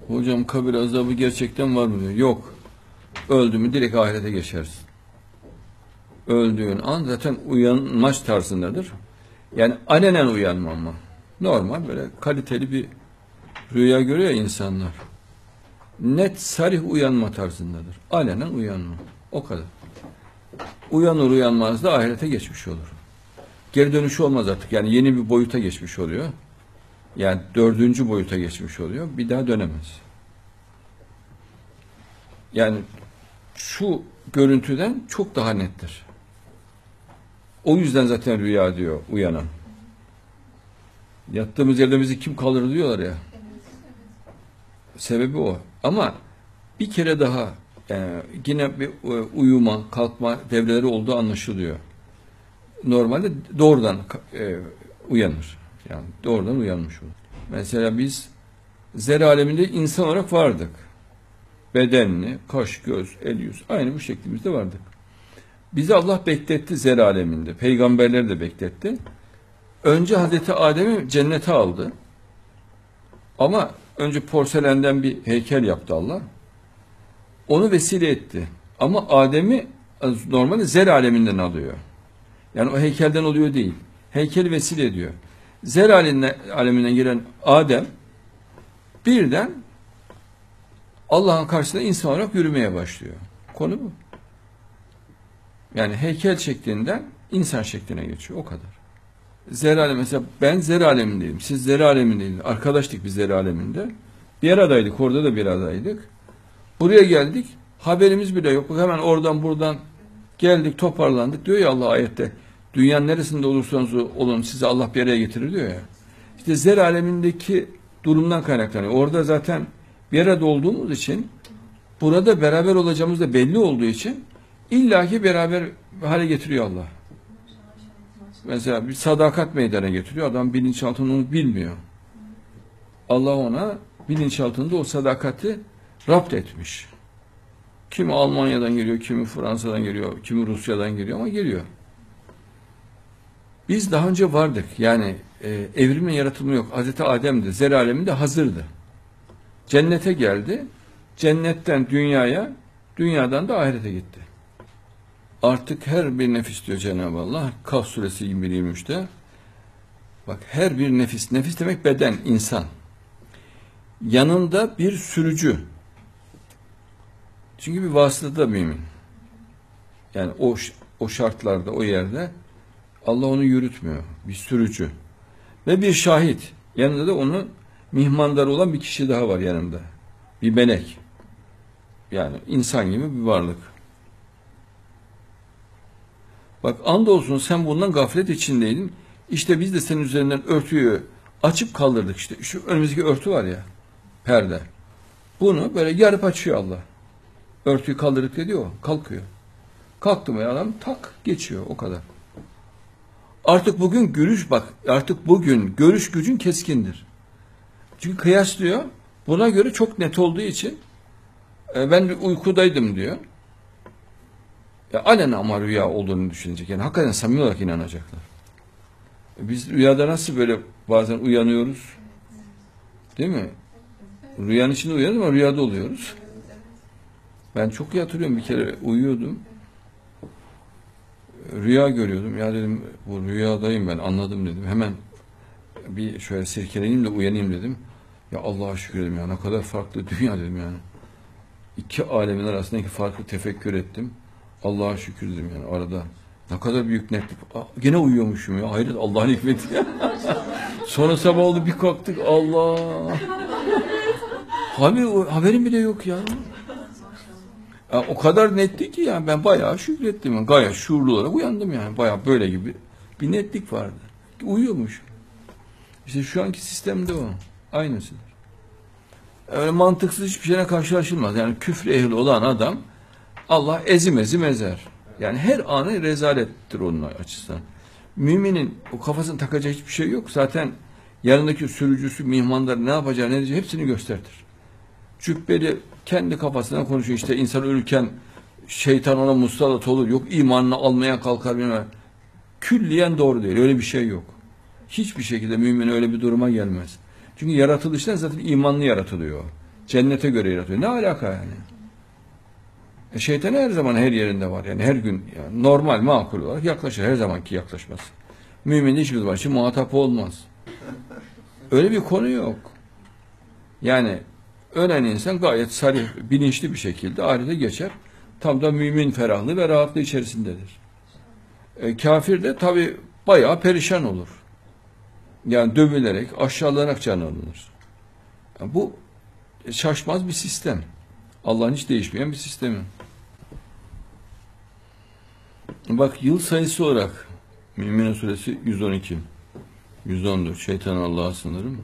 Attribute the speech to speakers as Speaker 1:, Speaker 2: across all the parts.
Speaker 1: Hocam kabir azabı gerçekten var mı diyor. Yok. Öldü mü direkt ahirete geçersin. Öldüğün an zaten uyanmaç tarzındadır. Yani alenen uyanma ama. Normal böyle kaliteli bir rüya görüyor ya insanlar. Net sarih uyanma tarzındadır. Alenen uyanma. O kadar. Uyanır uyanmaz da ahirete geçmiş olur. Geri dönüşü olmaz artık. Yani yeni bir boyuta geçmiş oluyor. Yani 4. boyuta geçmiş oluyor. Bir daha dönemez. Yani şu görüntüden çok daha nettir. O yüzden zaten rüya diyor uyanan. Yattığımız yerde bizi kim kaldırır diyorlar ya. Sebebi o. Ama bir kere daha yine bir uyuma, kalkma devreleri olduğu anlaşılıyor. Normalde doğrudan uyanır. Yani doğrudan uyanmış olur. Mesela biz zer aleminde insan olarak vardık. Bedenli, kaş, göz, el, yüz. Aynı bu şeklimizde vardık. Bizi Allah bekletti zer aleminde. Peygamberleri de bekletti. Önce Hazreti Adem'i cennete aldı. Ama önce porselenden bir heykel yaptı Allah. Onu vesile etti. Ama Adem'i normalde zer aleminden alıyor. Yani o heykelden oluyor değil. Heykeli vesile ediyor. Zer aleminden giren Adem birden Allah'ın karşısında insan olarak yürümeye başlıyor. Konu bu. Yani heykel şeklinden insan şekline geçiyor. O kadar. Zer alemi, mesela ben zer alemindeydim. Siz zer alemindeydiniz. Arkadaştık biz zer aleminde. Bir aradaydık. Orada da bir aradaydık. Buraya geldik. Haberimiz bile yok. Hemen oradan buradan geldik, toparlandık. Diyor ya Allah ayette. Dünyanın neresinde olursanız olun sizi Allah bir araya getirir diyor ya. İşte zer alemindeki durumdan kaynaklanıyor. Orada zaten bir arada olduğumuz için burada beraber olacağımız da belli olduğu için illaki beraber hale getiriyor Allah. Mesela bir sadakat meydana getiriyor. Adam bilinçaltında onu bilmiyor. Allah ona bilinçaltında o sadakati rapt etmiş. Kimi Almanya'dan geliyor, kimi Fransa'dan geliyor, kimi Rusya'dan geliyor ama geliyor. Biz daha önce vardık. Yani evrimle yaratılma yok. Hazreti Adem de zer aleminde hazırdı. Cennete geldi. Cennetten dünyaya, dünyadan da ahirete gitti. Artık her bir nefis diyor Cenab-ı Allah. Kaf suresi 21-23'te. Bak her bir nefis. Nefis demek beden, insan. Yanında bir sürücü. Çünkü bir vasıtada da mümin. Yani o şartlarda, o yerde Allah onu yürütmüyor. Bir sürücü. Ve bir şahit. Yanında da onun mihmandarı olan bir kişi daha var yanında. Bir melek. Yani insan gibi bir varlık. Bak andolsun sen bundan gaflet içindeydin. İşte biz de senin üzerinden örtüyü açıp kaldırdık işte. Şu önümüzdeki örtü var ya, perde. Bunu böyle yarıp açıyor Allah. Örtüyü kaldırdık dedi o, kalkıyor. Kalktı mı adam tak geçiyor o kadar. Artık bugün görüş gücün keskindir. Çünkü kıyaslıyor. Buna göre çok net olduğu için ben uykudaydım diyor. Ya alenen ama rüya olduğunu düşünecek. Yani hakikaten samimi olarak inanacaklar. Biz rüyada nasıl böyle bazen uyanıyoruz? Değil mi? Rüyanın içinde uyanıyoruz ama rüyada oluyoruz. Ben çok iyi hatırlıyorum, bir kere uyuyordum. Rüya görüyordum. Ya dedim bu rüyadayım ben, anladım dedim. Hemen bir şöyle sirkeleneyim de uyanayım dedim. Ya Allah'a şükür dedim ya, ne kadar farklı dünya dedim yani. İki alemin arasındaki farkı tefekkür ettim. Allah'a şükür dedim yani arada. Ne kadar büyük netlik. Gene uyuyormuşum ya. Hayret, Allah'ın hikmeti ya. Sonra sabah oldu, bir kalktık. Allah. Haberim bile yok ya. O kadar netti ki yani ben bayağı şükrettim. Yani. Gayet şuurlu olarak uyandım yani. Bayağı böyle gibi bir netlik vardı. Uyuyormuş. İşte şu anki sistemde o. Aynısıdır. Öyle mantıksız hiçbir şeyle karşılaşılmaz. Yani küfür ehli olan adam Allah ezim ezer. Yani her anı rezalettir onun açısından. Müminin o kafasını takacağı hiçbir şey yok. Zaten yanındaki sürücüsü, mihmanları ne yapacağı, ne diyeceği hepsini göstertir. Cübbeli kendi kafasından konuşuyor. İşte insan ölürken şeytan ona musallat olur. Yok imanını almaya kalkar. Bilmem. Külliyen doğru değil. Öyle bir şey yok. Hiçbir şekilde mümin öyle bir duruma gelmez. Çünkü yaratılıştan zaten imanlı yaratılıyor. Cennete göre yaratıyor. Ne alaka yani? Şeytan her zaman her yerinde var. Yani her gün yani normal, makul olarak yaklaşır. Her zamanki yaklaşmaz. Mümin hiçbir zaman için muhatap olmaz. Öyle bir konu yok. Yani ölen insan gayet sarih, bilinçli bir şekilde ahirete geçer. Tam da mümin ferahlığı ve rahatlığı içerisindedir. Kafir de tabi bayağı perişan olur. Yani dövülerek, aşağılanarak canı alınır. Yani bu şaşmaz bir sistem. Allah'ın hiç değişmeyen bir sistemi. Bak yıl sayısı olarak Mü'mine suresi 112, 114 şeytan Allah'a sınırım.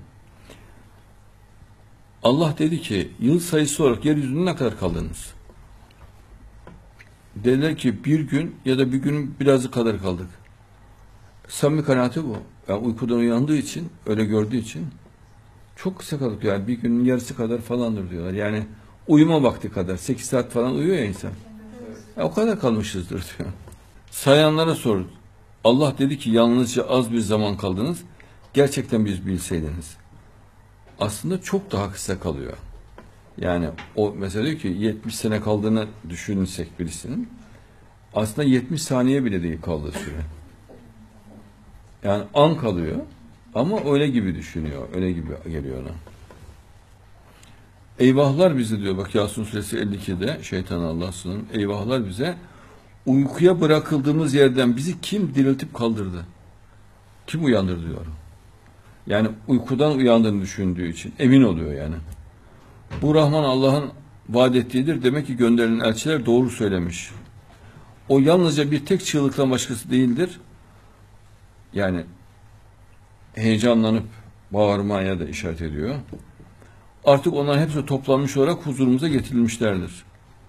Speaker 1: Allah dedi ki yıl sayısı olarak yeryüzünde ne kadar kaldınız? Dediler ki bir gün ya da bir günün birazı kadar kaldık. Samimi kanaati bu. Yani uykudan uyandığı için, öyle gördüğü için çok kısa kaldık. Yani bir günün yarısı kadar falandır diyorlar. Yani uyuma vakti kadar. 8 saat falan uyuyor ya insan. Ya o kadar kalmışızdır diyor. Sayanlara sordu. Allah dedi ki yalnızca az bir zaman kaldınız. Gerçekten biz bilseydiniz. Aslında çok daha kısa kalıyor. Yani o mesela diyor ki 70 sene kaldığını düşünsek birisinin aslında 70 saniye bile değil kaldığı süre. Yani an kalıyor ama öyle gibi düşünüyor. Öyle gibi geliyor ona. Eyvahlar bize diyor bak Yasin suresi 52'de şeytan Allah'sının eyvahlar bize uykuya bırakıldığımız yerden bizi kim diriltip kaldırdı? Kim uyandırdı diyor. Yani uykudan uyandığını düşündüğü için emin oluyor yani. Bu Rahman Allah'ın vaad ettiğidir. Demek ki gönderilen elçiler doğru söylemiş. O yalnızca bir tek çığlıktan başkası değildir. Yani heyecanlanıp bağırmaya da işaret ediyor. Artık onların hepsi toplanmış olarak huzurumuza getirilmişlerdir.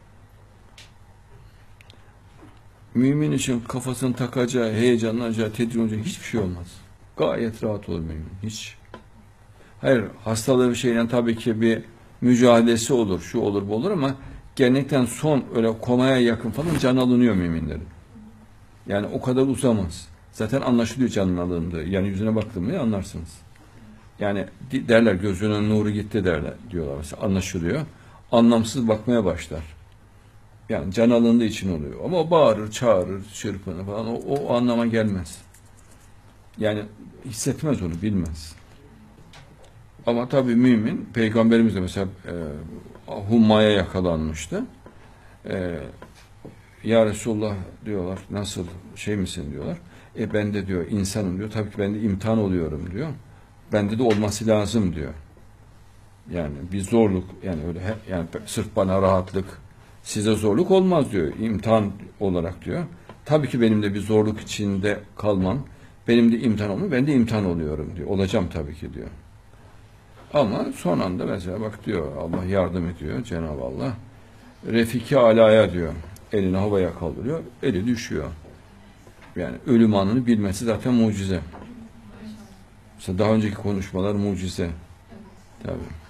Speaker 1: Mümin için kafasını takacağı, heyecanlanacağı, tedirgin olacağı hiçbir şey olmaz. Gayet rahat olur mümin. Hiç. Hayır, hastalığı bir şeyle tabii ki bir mücadelesi olur, şu olur, bu olur ama genellikle son öyle komaya yakın falan can alınıyor müminlerin. Yani o kadar uzamaz. Zaten anlaşılıyor canın alındığı. Yani yüzüne baktığımda anlarsınız. Yani derler gözünün nuru gitti derler diyorlar mesela anlaşılıyor. Anlamsız bakmaya başlar. Yani can alındığı için oluyor. Ama o bağırır, çağırır, çırpınır falan o anlama gelmez. Yani hissetmez onu, bilmez. Ama tabii mümin, peygamberimiz de mesela Humma'ya yakalanmıştı. Ya Resulullah diyorlar, nasıl şey misin diyorlar. Ben de diyor insanım diyor. Tabii ki ben de imtihan oluyorum diyor. Bende de olması lazım diyor. Yani bir zorluk yani öyle yani sırf bana rahatlık size zorluk olmaz diyor. İmtihan olarak diyor. Tabii ki benim de bir zorluk içinde kalmam. Benim de imtihan olmuyor. Ben de imtihan oluyorum diyor. Olacağım tabii ki diyor. Ama son anda mesela bak diyor Allah yardım ediyor Cenab-ı Allah. Refiki alaya diyor. Elini havaya kaldırıyor. Eli düşüyor. Yani ölüm anını bilmesi zaten mucize. Mesela daha önceki konuşmalar mucize. Tabii.